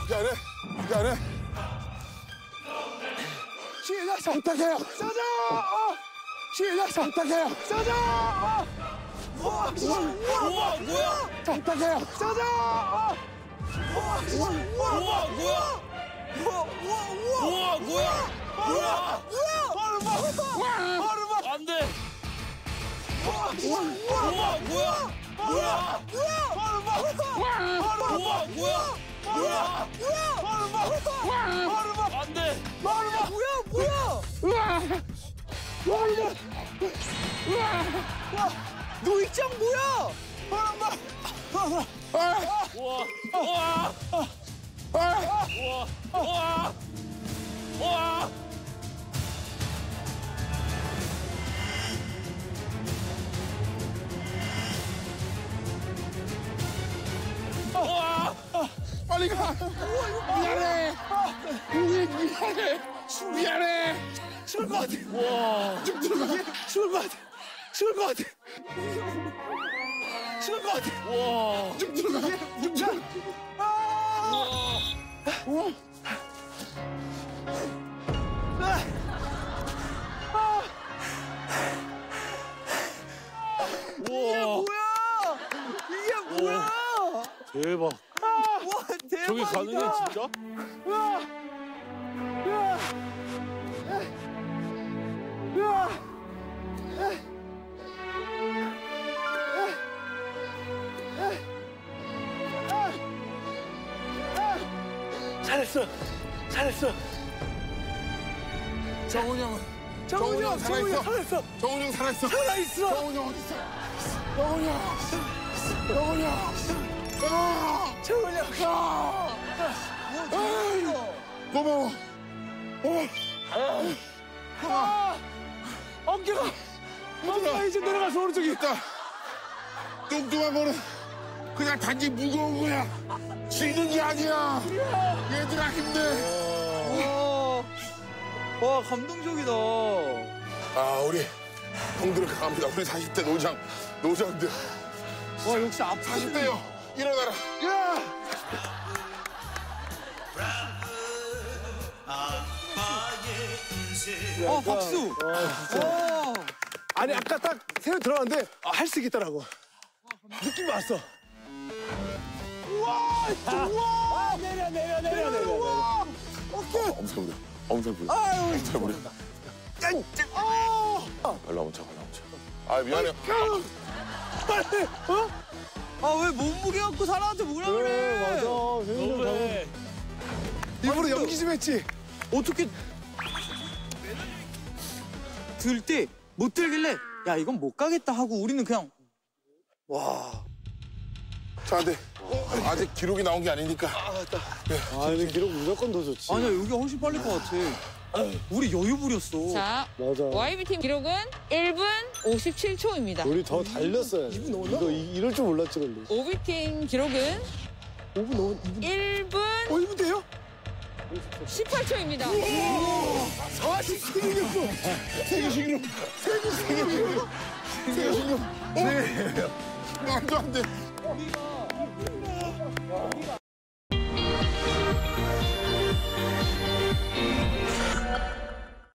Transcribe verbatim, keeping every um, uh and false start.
그렇게 안 해? 그렇게 안 해? 시작! 부탁해요. 서정! 시작! 부탁해요. 서정! 우와! 우와, 뭐야? 부탁해요. 서정! 우와! 우와, 뭐야? 우와! 우와! 우와! 우와, 뭐야? 우와! 얼마! 얼마! 안 돼! 우와! 우와, 뭐야? 우와! 얼마! 우와, 뭐야? 우와! 얼마! 얼마! 안 돼! 얼마! 뭐야? 뭐야? 우와. 우와. 와! 노익장 뭐야? 얼마! 아. 우와! 우와! 아. 우와! 우와! 우와! 우와! 빨리 가. 미안해. 우리 미안해. 미안해. 죽을 것 같아. 우와! 좀 들어가. 죽을 것 같아. 죽을 것 같아. 죽을 것 같아. 우와! 좀 들어가. 좀 들어가. 아! 우와. 이게 우와! 뭐야? 이게 뭐야? 대박! 와, 대박이다. 저기 가능해, 진짜? 우와! 우와! 우와! 잘했어. 잘했어. 정훈이 형. 정훈이 형, 정훈이 형 살았어. 정훈이 형 살아있어. 살아있어. 정훈이 형 어딨어? 정훈이 형. 정훈이 형. 아. 정훈이 형. 아. 뭐, 정훈이 형. 고마워. 어. 아! 어깨가, 어깨가 이제 내려가서 오른쪽이 있다. 뚱뚱한 거는 그냥 단지 무거운 거야. 쉬는 게 아니야. 얘들아 힘내. 와, 와 감동적이다. 아 우리 형들은 강합니다. 우리 사십 대 노장 노장들. 와 역시 앞 사십 대요. 일어나라. 야! 어 박수. 와. 아니 아까 딱 새로 들어갔는데 아, 할 수 있겠더라고. 느낌 왔어. 우와, 우와. 아 내려 내려 내려 내려. 우와. 어깨. 엄청 부려. 엄청 부려. 아유. 엄청 부려. 아. 올라 멈춰 올라 멈춰. 아 미안해. 빨리. 어? 아왜 몸무게 갖고 사람한테 뭐라 그래? 그래 맞아. 너무해! 일부러 연기 좀 했지. 어떻게 들 때 못 들길래 야 이건 못 가겠다 하고 우리는 그냥 와. 자 근데 아직 기록이 나온 게 아니니까. 아 근데 기록 무조건 더 좋지. 아니야 여기가 훨씬 빨릴 것 같아. 우리 여유 부렸어. 자, 맞아. 와이비팀 기록은 일 분 오십칠 초입니다. 우리 더 달렸어요. 이분 넘었나? 이거 이- 이럴 줄 몰랐지 근데. 오비팀 기록은 오 분 넘었. 이 분. 일 분 어 이 분 돼요? 십팔 초입니다. 아직 생겼어. 세계 신기록. 세계 신기록. 세계 신기록. 말도 안 돼.